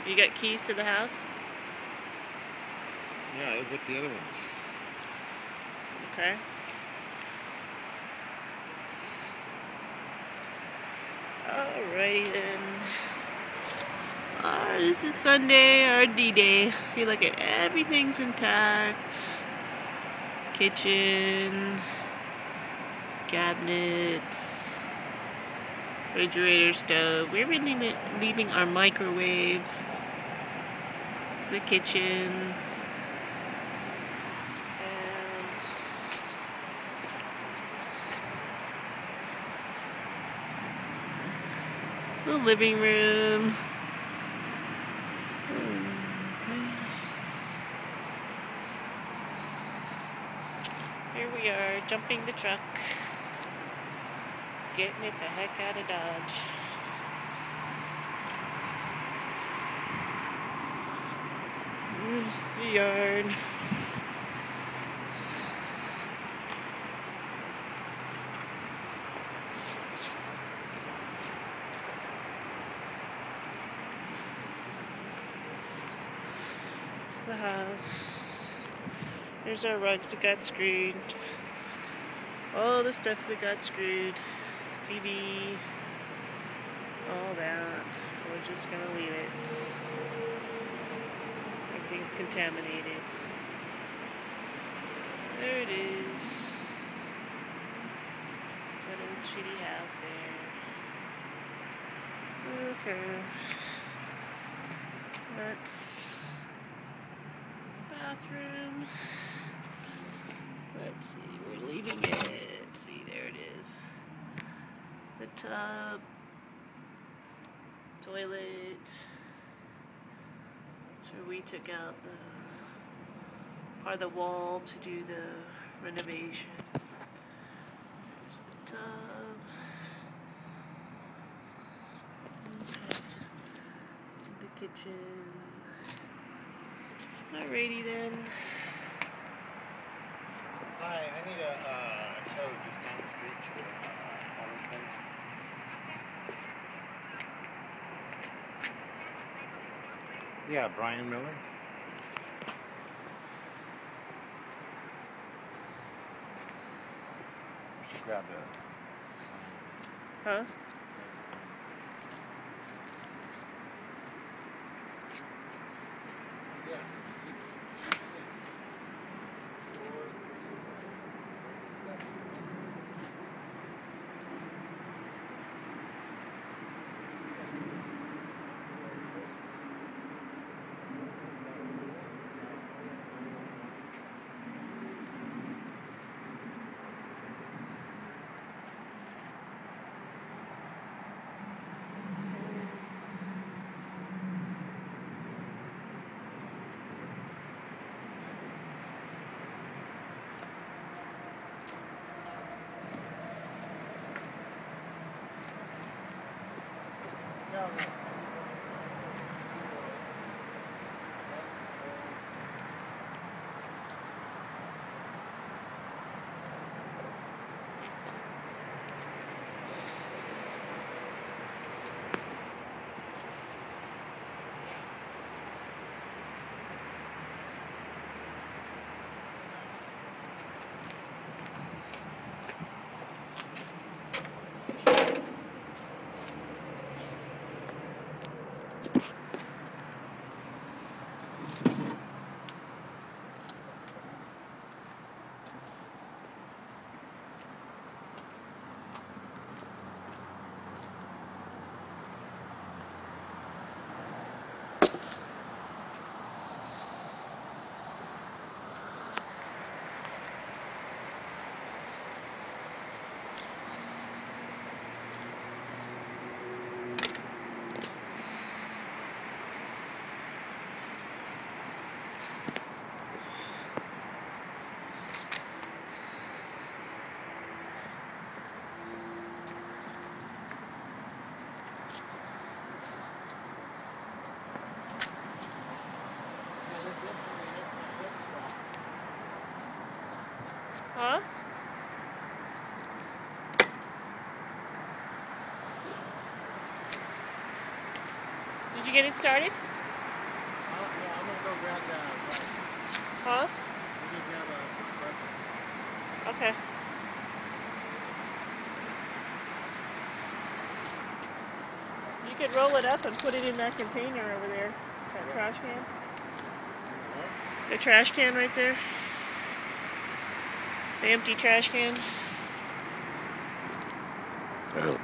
You got keys to the house? Yeah, with the other ones. Okay. Alrighty then. This is Sunday, our D-Day. See, look at everything's intact. Kitchen, cabinets, refrigerator, stove. We're leaving our microwave. It's the kitchen. And the living room. Here we are, jumping the truck, getting it the heck out of Dodge. Here's the yard. It's the house. There's our rugs that got screwed. All the stuff that got screwed. TV. All that. We're just gonna leave it. Everything's contaminated. There it is. It's that old shitty house there. Okay. That's bathroom. Let's see, we're leaving it. See, there it is. The tub, toilet. So we took out the part of the wall to do the renovation. There's the tub. Okay. The kitchen. Alrighty then. Hi, I need a tow just down the street to the owner's place. Yeah, Brian Miller. We should grab the... Huh? Yes, 626. No. Huh? Did you get it started? Huh? Okay. You could roll it up and put it in that container over there. That trash can. The trash can right there. The empty trash can. Oh.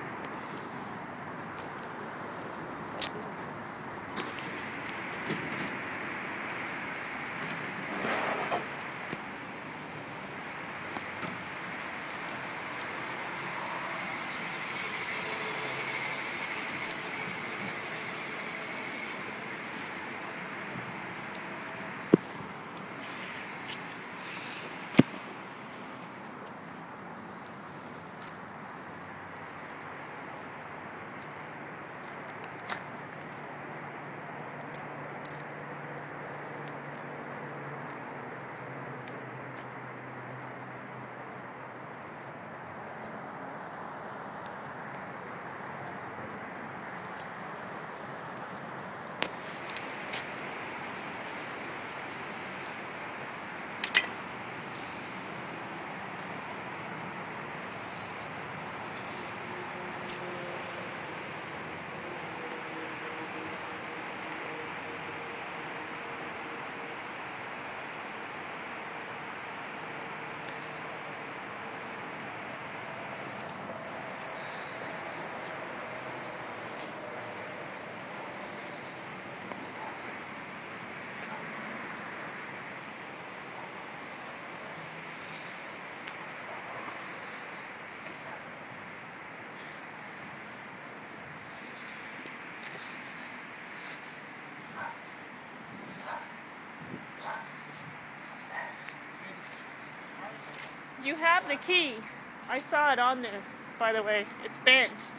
You have the key. I saw it on there, by the way. It's bent.